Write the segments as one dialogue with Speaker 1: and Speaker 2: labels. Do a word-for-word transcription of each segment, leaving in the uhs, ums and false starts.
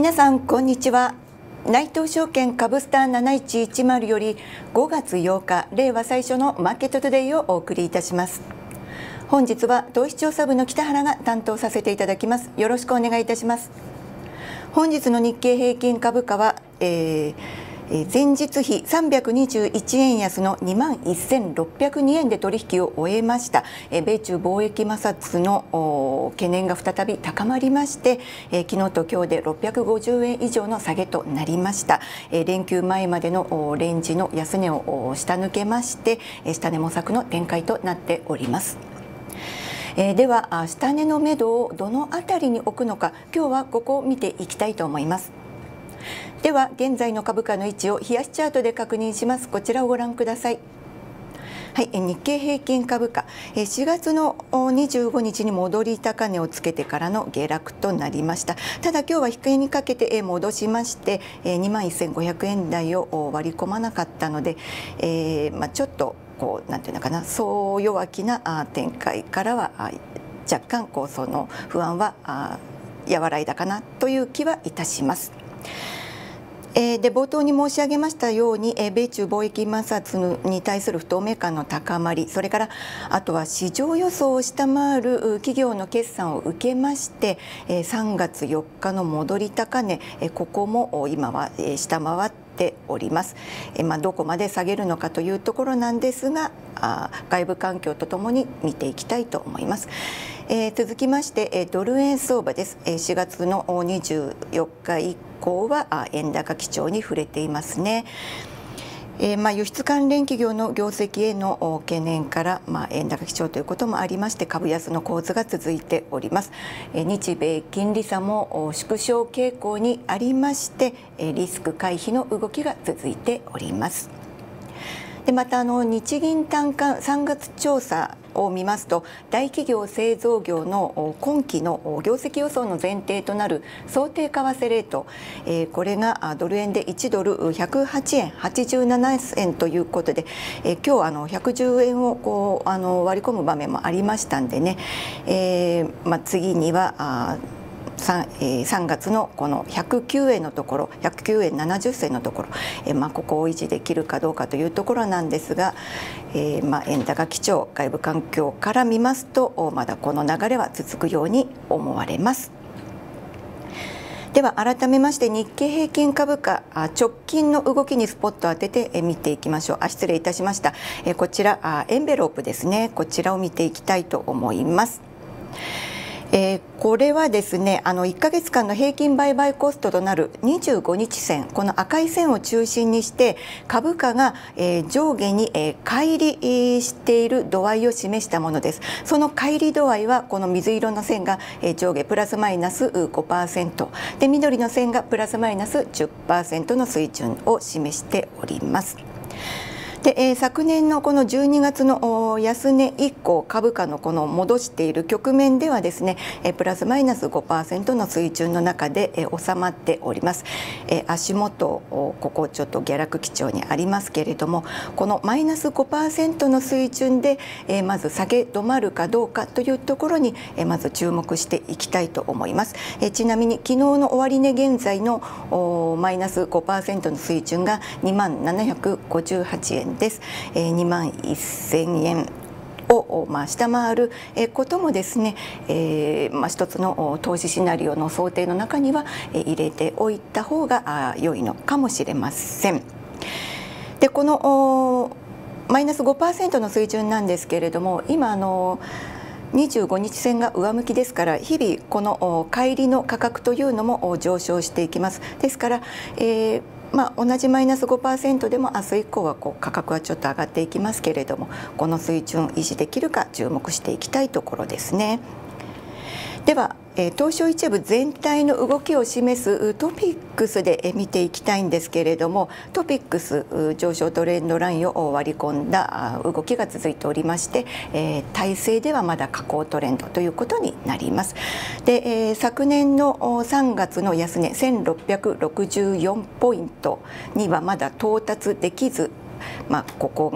Speaker 1: 皆さんこんにちは。内藤証券株スターなないちいちまるよりごがつようか令和最初のマーケットトゥデイをお送りいたします。本日は投資調査部の北原が担当させていただきます。よろしくお願いいたします。本日の日経平均株価は、えー前日比さんびゃくにじゅういちえん安の にまんせんろっぴゃくにえんで取引を終えました。米中貿易摩擦の懸念が再び高まりまして、昨日と今日でろっぴゃくごじゅうえん以上の下げとなりました。連休前までのレンジの安値を下抜けまして、下値模索の展開となっております。えー、では下値の目処をどのあたりに置くのか、今日はここを見ていきたいと思います。では現在の株価の位置を冷やしチャートで確認します。こちらをご覧ください。はい、日経平均株価しがつのにじゅうごにちに戻り高値をつけてからの下落となりました。ただ今日は引けにかけて戻しまして にまんせんごひゃくえん台を割り込まなかったので、えーまあ、ちょっとこうなんていうのかな、そう弱気な展開からは若干こうその不安は和らいだかなという気はいたします。で冒頭に申し上げましたように、米中貿易摩擦に対する不透明感の高まり、それからあとは市場予想を下回る企業の決算を受けまして、さんがつよっかの戻り高値、ここも今は下回っております。まあ、どこまで下げるのかというところなんですが、外部環境とともに見ていきたいと思います。えー、続きましてドル円相場です。しがつのにじゅうよっか以降は円高基調に触れていますね。えー、まあ輸出関連企業の業績への懸念から、まあ、円高基調ということもありまして、株安の構図が続いております。えー、日米金利差も縮小傾向にありまして、えー、リスク回避の動きが続いております。でまたあの日銀短観さんがつ調査を見ますと、大企業製造業の今期の業績予想の前提となる想定為替レート、えー、これがドル円でいちドルひゃくはちえんはちじゅうななせんということで、えー、今日あのひゃくじゅうえんをこうあの割り込む場面もありましたんでね、えーまあ、次にはあ3, えー、さんがつのこのひゃくきゅうえんのところ、ひゃくきゅうえんななじゅっせんのところ、えーまあ、ここを維持できるかどうかというところなんですが、えーまあ、円高基調、外部環境から見ますとまだこの流れは続くように思われます。では改めまして日経平均株価直近の動きにスポットを当てて見ていきましょう。あ失礼いたしました。こちらエンベロープですね、こちらを見ていきたいと思います。えー、これはですね、あのいっかげつかんの平均売買コストとなるにじゅうごにち線、この赤い線を中心にして株価が、えー、上下に、えー、乖離している度合いを示したものです。その乖離度合いはこの水色の線が、えー、上下プラスマイナス ごパーセント で、緑の線がプラスマイナス じゅっパーセント の水準を示しております。でえー、昨年のこのじゅうにがつの安値以降、株価のこの戻している局面ではですね、えー、プラスマイナス ごパーセント の水準の中で、えー、収まっております。えー、足元ここちょっと下落基調にありますけれども、このマイナス ごパーセント の水準で、えー、まず下げ止まるかどうかというところに、えー、まず注目していきたいと思います。えー、ちなみに昨日の終値現在のマイナス ごパーセント の水準が にまんななひゃくごじゅうはちえんです。にまんせんえんをまあ下回ることもですね、えーまあ、一つの投資シナリオの想定の中には入れておいた方が良いのかもしれません。でこのマイナス ごパーセント の水準なんですけれども、今あのにじゅうごにち線が上向きですから、日々この乖離の価格というのも上昇していきます。ですから、えーまあ、同じマイナス ごパーセント でも明日以降はこう価格はちょっと上がっていきますけれども、この水準維持できるか注目していきたいところですね。では、えー、東証一部全体の動きを示すトピックスで見ていきたいんですけれども、トピックス上昇トレンドラインを割り込んだ動きが続いておりまして、えー、体制ではまだ下降トレンドということになります。で、えー、昨年のさんがつの安値せんろっぴゃくろくじゅうよんポイントにはまだ到達できず、まあ、ここが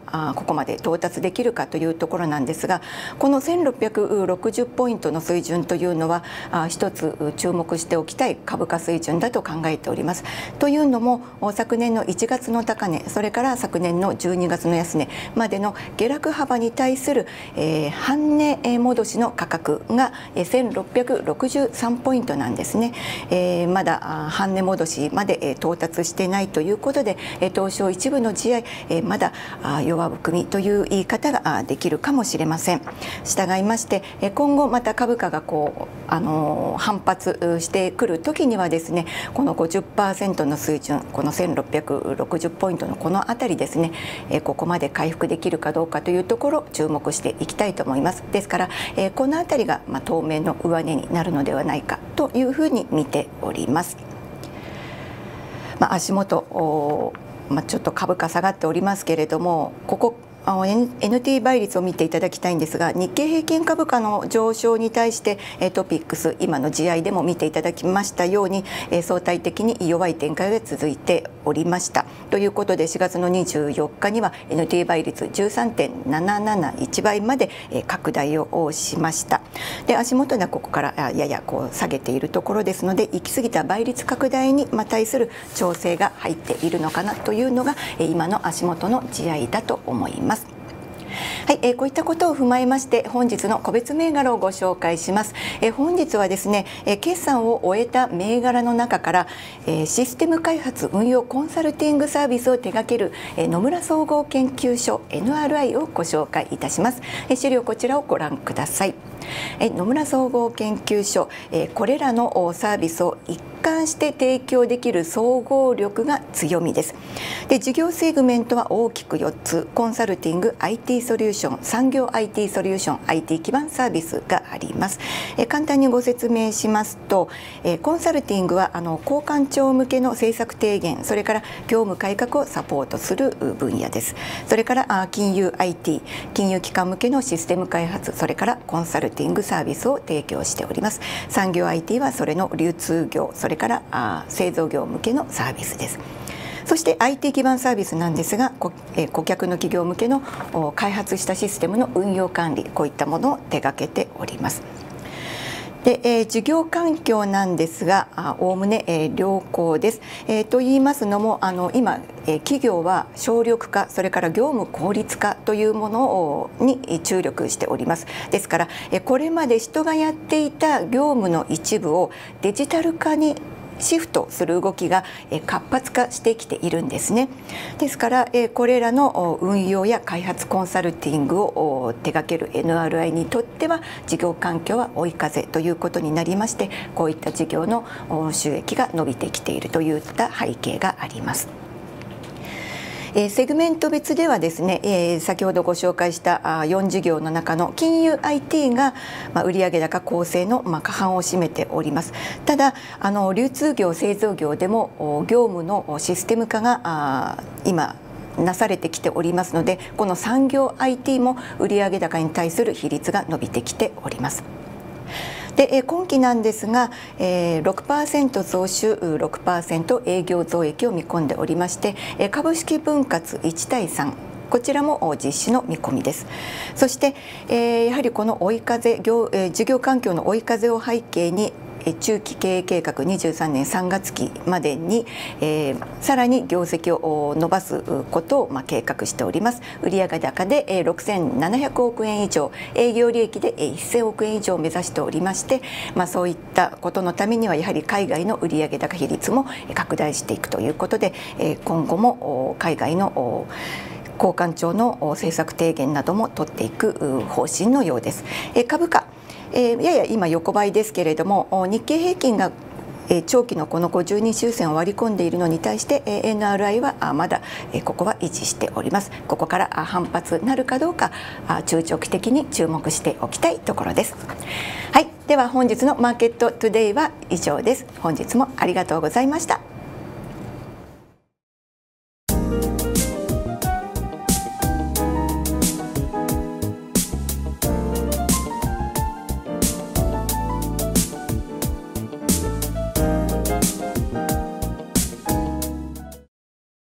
Speaker 1: あここまで到達できるかというところなんですが、このせんろっぴゃくろくじゅうポイントの水準というのはあ一つ注目しておきたい株価水準だと考えております。というのも昨年のいちがつの高値、それから昨年のじゅうにがつの安値までの下落幅に対する、えー、半値戻しの価格がせんろっぴゃくろくじゅうさんポイントなんですね。えー、まだ半値戻しまで到達していないということで、東証一部の地合いまだ弱含みという言い方ができるかもしれません。従いまして今後また株価がこうあの反発してくる時にはですね、この ごじゅっパーセント の水準、このせんろっぴゃくろくじゅうポイントのこのあたりですね、ここまで回復できるかどうかというところ注目していきたいと思います。ですからこのあたりがまあ当面の上値になるのではないかというふうに見ております。まあ、足元、まあ、ちょっと株価下がっておりますけれども、ここエヌティー 倍率を見ていただきたいんですが、日経平均株価の上昇に対してトピックス今の地合いでも見ていただきましたように相対的に弱い展開が続いておりました。ということでしがつのにじゅうよっかには エヌティー 倍率 じゅうさんてんなななないち 倍まで拡大をしました。で足元ではここからややこう下げているところですので、行き過ぎた倍率拡大に対する調整が入っているのかなというのが今の足元の地合いだと思います。はい、えー、こういったことを踏まえまして本日の個別銘柄をご紹介します。えー、本日はですね、えー、決算を終えた銘柄の中から、えー、システム開発運用コンサルティングサービスを手掛ける、えー、野村総合研究所 エヌアールアイ をご紹介いたします。えー、資料こちらをご覧ください。えー、野村総合研究所、えー、これらのサービスを一貫して提供できる総合力が強みです。で事業セグメントは大きくよっつ、コンサルティング、アイティー ソリューション、産業 アイティー ソリューション、アイティー 基盤サービスがあります。え簡単にご説明しますと、えコンサルティングはあの高官庁向けの政策提言、それから業務改革をサポートする分野です。それからあ金融 アイティー、金融機関向けのシステム開発、それからコンサルティングサービスを提供しております。産業 アイティー はそれの流通業、それからあ製造業向けのサービスです。そして アイティー 基盤サービスなんですが、顧客の企業向けの開発したシステムの運用管理、こういったものを手掛けております。で、えー、事業環境なんですが、おおむね、えー、良好です。えー、と言いますのも、あの今、えー、企業は省力化、それから業務効率化というものに注力しております。ですから、えー、これまで人がやっていた業務の一部をデジタル化にシフトする動きが活発化してきているんですね。ですからこれらの運用や開発コンサルティングを手掛ける エヌアールアイ にとっては事業環境は追い風ということになりまして、こういった事業の収益が伸びてきているといった背景があります。えー、セグメント別ではですね、えー、先ほどご紹介したよん事業の中の金融 アイティー が、まあ、売上高構成の、まあ、過半を占めております。ただあの流通業製造業でも業務のシステム化があ今なされてきておりますので、この産業 アイティー も売上高に対する比率が伸びてきております。で今期なんですが ろくパーセント 増収 ろくパーセント 営業増益を見込んでおりまして、株式分割いちたいさん、こちらも実施の見込みです。そして、えー、やはりこの追い風業、えー、事業環境の追い風を背景に中期経営計画にじゅうさんねんさんがつきまでに、えー、さらに業績を伸ばすことを、まあ、計画しております。売上高で、えー、ろくせんななひゃくおくえん以上、営業利益で、えー、せんおくえん以上を目指しておりまして、まあ、そういったことのためにはやはり海外の売上高比率も拡大していくということで、えー、今後も海外の高官庁の政策提言なども取っていく方針のようです。えー、株価えー、やや今横ばいですけれども、日経平均が長期のこのごじゅうに週線を割り込んでいるのに対して エヌアールアイ はまだここは維持しております。ここから反発なるかどうか中長期的に注目しておきたいところです。はい、では本日のマーケットトゥデイは以上です。本日もありがとうございました。